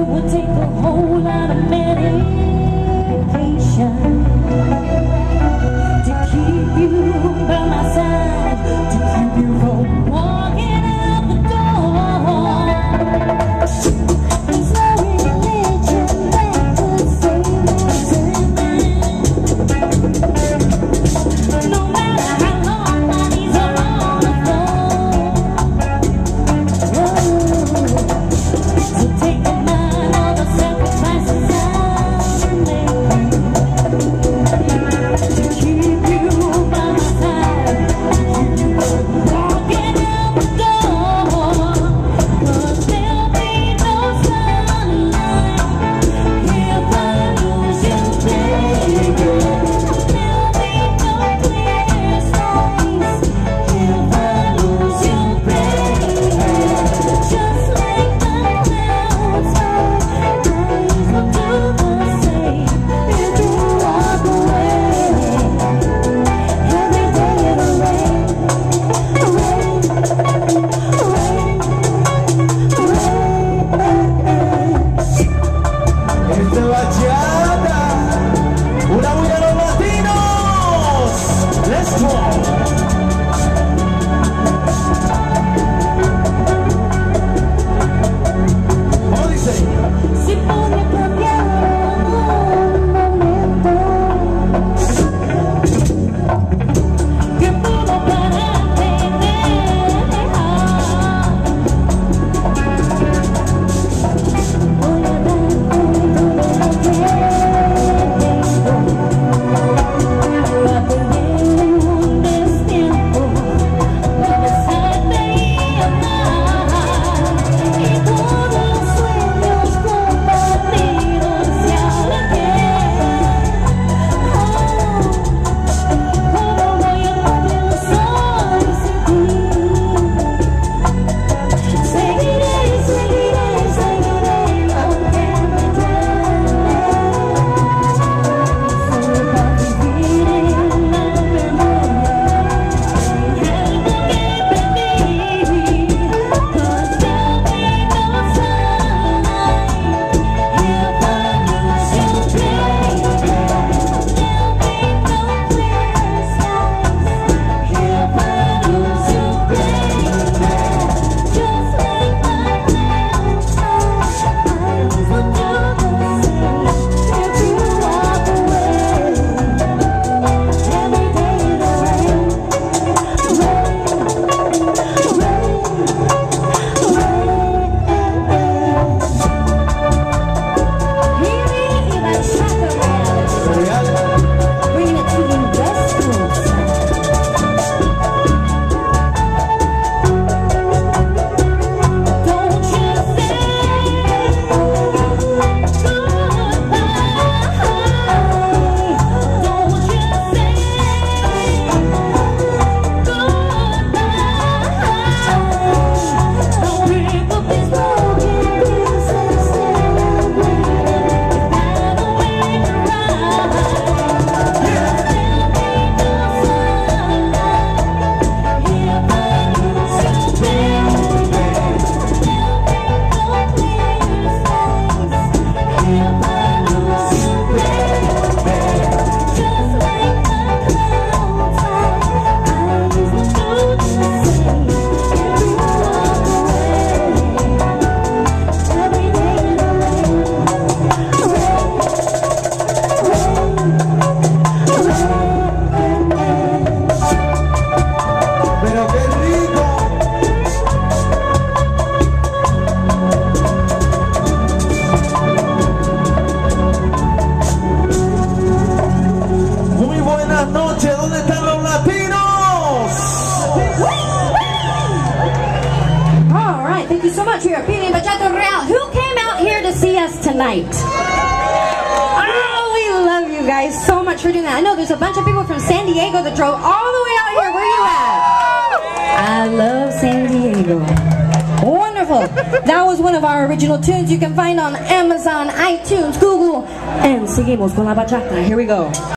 it would take a whole lot of medication to keep you by my side, to keep you from walking out the door. There's no religion that could save me. No matter how long my knees are on the floor. So take the mind all the sacrifices I'm making to keep you by my side, to keep you from walking out the door. 'Cause there'll be no sunlight if I lose you, baby. There'll be no clear skies if I lose you, baby. Just like the clouds, my eyes will do the same if you walk away. Every day it'll rain, rain, Esta bachata, una bulla a los latinos. Let's go. ¿Cómo dice? si puede cambiar un momento que puedo pararte de dejar, voy a dar todo lo que tengo para perder un destiempo, para besarte y amar, y todos los sueños compartidos se alejen. ¿Cómo voy a pensar sin ti? Seguiré, seguiré, seguiré, aunque me duele, solo para vivir en la memoria de algo que perdí. 'Cause there'll be no sunlight if I lose you, baby. There'll be no clear skies if I lose you, baby. Just like the clouds, my eyes will do the same if you walk away. Every day it'll rain, bringing it to the West Coast. Don't you say goodbye. Don't you say goodbye. Don't pick up these broken pieces and find a way to rise. There'll be no sunlight if I lose you, baby. There'll be no clear skies if I lose you, baby. Just like the clouds, my eyes will do the same if you walk away. Every day it'll rain, Pero qué rico. Muy buenas noches. ¿Dónde están los latinos? All right, thank you so much for your opinion, Bachata Real. Who came out here to see us tonight? Oh, we love you guys so much for doing that. I know there's a bunch of people from San Diego that drove all the way out here. Where you at? I love San Diego. Wonderful. That was one of our original tunes you can find on Amazon, iTunes, Google, and seguimos con la bachata. Here we go.